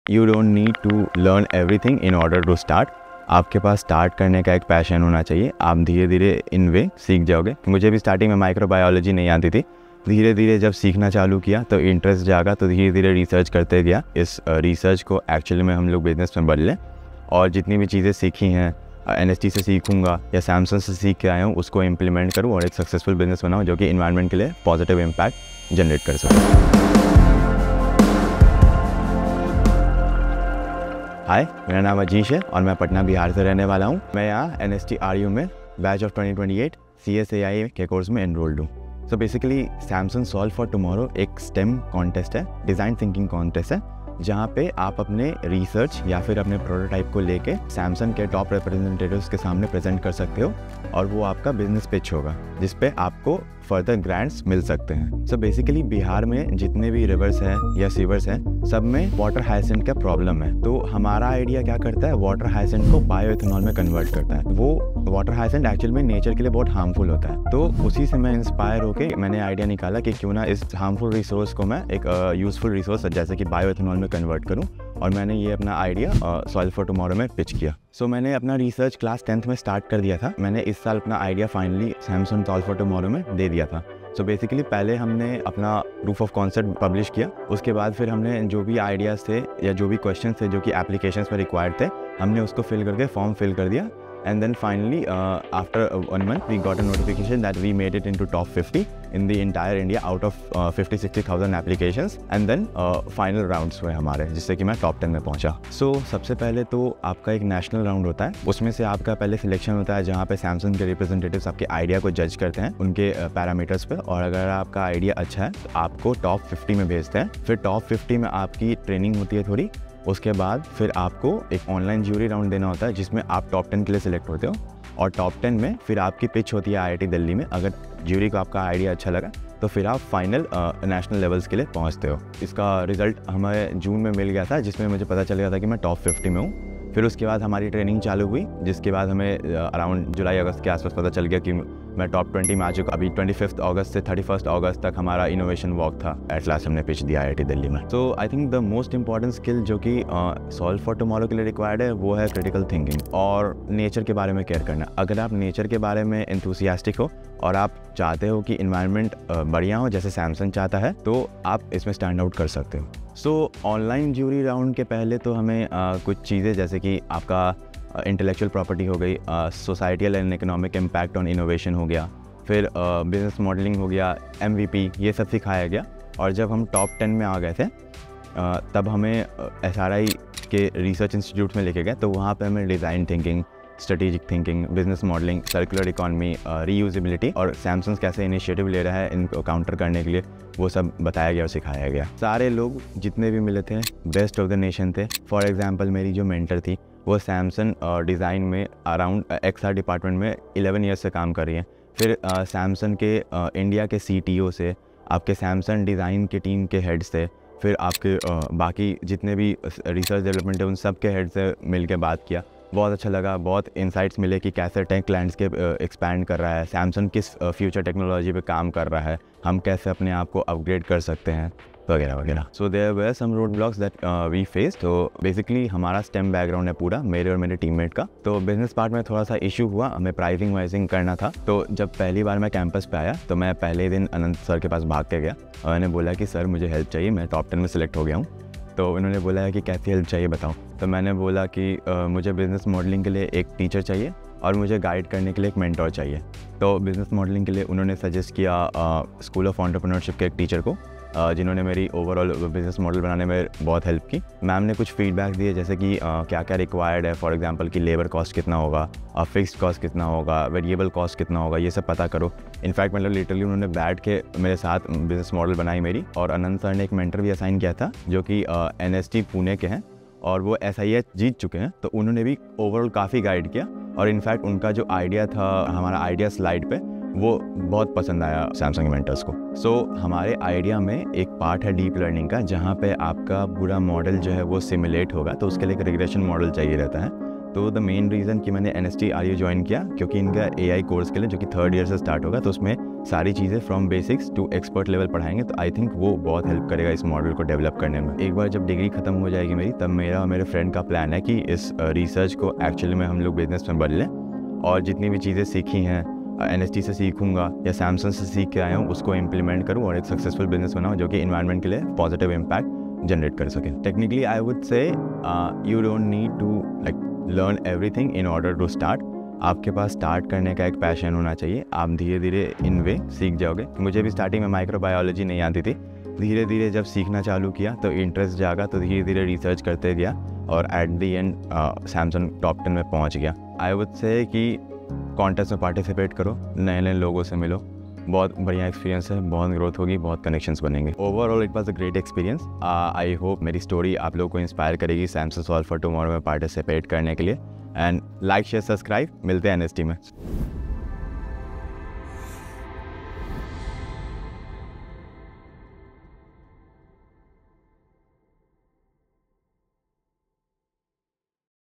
You don't need to learn everything in order to start. आपके पास start करने का एक पैशन होना चाहिए। आप धीरे धीरे इन वे सीख जाओगे। मुझे भी स्टार्टिंग में माइक्रोबायोलॉजी नहीं आती थी। धीरे धीरे जब सीखना चालू किया तो इंटरेस्ट जागा, तो धीरे धीरे रिसर्च करते गया। इस रिसर्च को एक्चुअली में हम लोग बिजनेस में बदलें, और जितनी भी चीज़ें सीखी हैं NST से सीखूंगा या सैमसंग से सीख के आया हूँ उसको इम्प्लीमेंट करूँ और एक सक्सेसफुल बिजनेस बनाऊँ जो कि इन्वायरमेंट के लिए पॉजिटिव इम्पैक्ट जनरेट कर सकूँ। हाय, मेरा नाम अजीश है और मैं पटना बिहार से रहने वाला हूँ। मैं यहाँ NST RU में बैच ऑफ 2028 CSAI के कोर्स में एनरोल्ड हूँ। So basically Samsung solve for tomorrow एक स्टेम कॉन्टेस्ट है, डिज़ाइन थिंकिंग कॉन्टेस्ट है, जहाँ पे आप अपने रिसर्च या फिर अपने प्रोटोटाइप को लेके सैमसंग के टॉप रिप्रेजेंटेटिव्स के सामने प्रेजेंट कर सकते हो और वो आपका बिजनेस पिच होगा जिस पे आपको फर्दर ग्रांट्स मिल सकते हैं। सो बेसिकली बिहार में जितने भी रिवर्स हैं या सीवर्स हैं सब में वाटर हाइसेंट का प्रॉब्लम है। तो हमारा आइडिया क्या करता है, वाटर हाइसेंट को बायोएथेनॉल में कन्वर्ट करता है। वो वाटर हाइसेंट एक्चुअल में नेचर के लिए बहुत हार्मफुल होता है। तो उसी से मैं इंस्पायर होकर मैंने आइडिया निकाला कि क्यों ना इस हार्मफुल रिसोर्स को मैं एक यूजफुल रिसोर्स जैसे कि बायोएथेनॉल में कन्वर्ट करूँ, और मैंने ये अपना आइडिया सॉल्व फॉर टुमारो में पिच किया। सो मैंने अपना रिसर्च क्लास 10th में स्टार्ट कर दिया था। मैंने इस साल अपना idea finally Samsung solve for tomorrow में दे दिया था। सो बेसिकली पहले हमने अपना प्रूफ ऑफ कॉन्सेप्ट पब्लिश किया, उसके बाद फिर हमने जो भी आइडियाज़ थे या जो भी क्वेश्चन थे जो कि एप्लीकेशंस में रिक्वायर्ड थे हमने उसको फिल करके फॉर्म फिल कर दिया। And then finally, after 1 month, we got a notification that we made it into top 50 in the entire India out of 50-60,000 applications. And then final rounds हुए हमारे, जिससे कि मैं top 10 में पहुंचा। So सबसे पहले तो आपका एक नेशनल राउंड होता है, उसमें से आपका पहले सिलेक्शन होता है जहाँ पे सैमसंग के रिप्रेजेंटेटिव्स आपके आइडिया को जज करते हैं उनके पैरामीटर्स पे, और अगर आपका आइडिया अच्छा है तो आपको टॉप 50 में भेजते हैं। फिर टॉप 50 में आपकी ट्रेनिंग होती है थोड़ी, उसके बाद फिर आपको एक ऑनलाइन ज्यूरी राउंड देना होता है जिसमें आप टॉप 10 के लिए सिलेक्ट होते हो, और टॉप 10 में फिर आपकी पिच होती है IIT दिल्ली में। अगर ज्यूरी को आपका आइडिया अच्छा लगा तो फिर आप फाइनल नेशनल लेवल्स के लिए पहुंचते हो। इसका रिजल्ट हमें जून में मिल गया था जिसमें मुझे पता चल गया था कि मैं टॉप 50 में हूँ। फिर उसके बाद हमारी ट्रेनिंग चालू हुई, जिसके बाद हमें अराउंड जुलाई अगस्त के आसपास पता चल गया कि मैं टॉप 20 में आ चुका। अभी 25 अगस्त से 31 अगस्त तक हमारा इनोवेशन वॉक था। एट लास्ट हमने पिच दिया IIT दिल्ली में। So I think the most important skill जो कि सॉल्व फॉर टुमारो के लिए रिक्वायर्ड है वो है क्रिटिकल थिंकिंग और नेचर के बारे में केयर करना। अगर आप नेचर के बारे में एंथुसियास्टिक हो और आप चाहते हो कि इन्वायरमेंट बढ़िया हो जैसे सैमसंग चाहता है, तो आप इसमें स्टैंड आउट कर सकते हो। सो ऑनलाइन ज्यूरी राउंड के पहले तो हमें कुछ चीज़ें जैसे कि आपका इंटेलेक्चुअल प्रॉपर्टी हो गई, societal and economic impact on innovation हो गया, फिर बिजनेस मॉडलिंग हो गया, MVP, ये सब सिखाया गया। और जब हम टॉप 10 में आ गए थे तब हमें SRI के रिसर्च इंस्टीट्यूट में लेके गए, तो वहाँ पे हमें design thinking, strategic thinking, business modelling, circular economy, reusability और सैमसंग कैसे इनिशिएटिव ले रहा है इनको काउंटर करने के लिए, वो सब बताया गया और सिखाया गया। सारे लोग जितने भी मिले थे बेस्ट ऑफ द नेशन थे। फॉर एग्जांपल मेरी जो मेंटर थी वो सैमसंग डिज़ाइन में अराउंड XR डिपार्टमेंट में 11 ईयर्स से काम कर रही है। फिर सैमसंग के इंडिया के CTO से, आपके सैमसंग डिज़ाइन के टीम के हेड से, फिर आपके बाकी जितने भी रिसर्च डेवलपमेंट है उन सब के हेड से मिल के बात किया। बहुत अच्छा लगा, बहुत इंसाइट्स मिले कि कैसे टेक लैंडस्केप एक्सपैंड कर रहा है, सैमसंग किस फ्यूचर टेक्नोलॉजी पे काम कर रहा है, हम कैसे अपने आप को अपग्रेड कर सकते हैं वगैरह वगैरह। So there were some roadblocks that we face. तो बेसिकली हमारा स्टेम बैकग्राउंड है पूरा, मेरे और मेरे टीममेट का। तो बिजनेस पार्ट में थोड़ा सा इशू हुआ, हमें प्राइसिंग वाइजिंग करना था। तो जब पहली बार मैं कैंपस पे आया तो मैं पहले दिन अनंत सर के पास भाग के गया और मैंने बोला कि सर मुझे हेल्प चाहिए, मैं टॉप 10 में सिलेक्ट हो गया हूँ। तो उन्होंने बोला है कि कैसी हेल्प चाहिए बताओ। तो मैंने बोला कि मुझे बिज़नेस मॉडलिंग के लिए एक टीचर चाहिए और मुझे गाइड करने के लिए एक मेंटोर चाहिए। तो बिज़नेस मॉडलिंग के लिए उन्होंने सजेस्ट किया स्कूल ऑफ एंटरप्रेन्योरशिप के एक टीचर को, जिन्होंने मेरी ओवरऑल बिज़नेस मॉडल बनाने में बहुत हेल्प की। मैम ने कुछ फीडबैक दिए जैसे कि क्या क्या रिक्वायर्ड है, फॉर एग्जांपल कि लेबर कॉस्ट कितना होगा, फिक्स्ड कॉस्ट कितना होगा, वेरिएबल कॉस्ट कितना होगा, ये सब पता करो। इनफैक्ट मतलब लिटरली उन्होंने बैठ के मेरे साथ बिज़नेस मॉडल बनाई मेरी। और अनंत सर ने एक मेंटर भी असाइन किया था जो कि NST पुणे के हैं और वो SIH जीत चुके हैं, तो उन्होंने भी ओवरऑल काफ़ी गाइड किया। और इनफैक्ट उनका जो आइडिया था हमारा आइडिया स्लाइड पे, वो बहुत पसंद आया सैमसंग मेंटर्स को। सो हमारे आइडिया में एक पार्ट है डीप लर्निंग का, जहाँ पे आपका पूरा मॉडल जो है वो सिमुलेट होगा, तो उसके लिए एक रिग्रेशन मॉडल चाहिए रहता है। तो द मेन रीज़न कि मैंने NST RU ज्वाइन किया क्योंकि इनका AI कोर्स के लिए जो कि 3rd ईयर से स्टार्ट होगा, तो उसमें सारी चीज़ें from basics to expert level पढ़ाएंगे। तो आई थिंक वो बहुत हेल्प करेगा इस मॉडल को डेवलप करने में। एक बार जब डिग्री खत्म हो जाएगी मेरी, तब मेरा और मेरे फ्रेंड का प्लान है कि इस रिसर्च को एक्चुअली में हम लोग बिजनेस में बदलें और जितनी भी चीज़ें सीखी हैं NST से सीखूंगा या सैमसंग से सीख के आया हूँ उसको इम्प्लीमेंट करूँ और एक सक्सेसफुल बिजनेस बनाऊँ जो कि इन्वायरमेंट के लिए पॉजिटिव इम्पैक्ट जनरेट कर सके। Technically I would say you don't need to like learn everything in order to start. आपके पास स्टार्ट करने का एक पैशन होना चाहिए, आप धीरे धीरे इन वे सीख जाओगे। मुझे भी स्टार्टिंग में माइक्रोबायोलॉजी नहीं आती थी, धीरे धीरे जब सीखना चालू किया तो इंटरेस्ट जागा, तो धीरे धीरे रिसर्च करते गया और at the end Samsung top 10 में पहुंच गया। आई वुड से कि कॉन्टेस्ट में पार्टिसिपेट करो, नए नए लोगों से मिलो, बहुत बढ़िया एक्सपीरियंस है, बहुत ग्रोथ होगी, बहुत कनेक्शंस बनेंगे। Overall it was a great experience. I hope मेरी स्टोरी आप लोगों को इंस्पायर करेगी सैमसंग सॉल्व फॉर टुमारो में पार्टिसिपेट करने के लिए। एंड लाइक शेयर सब्सक्राइब, मिलते हैं NST में।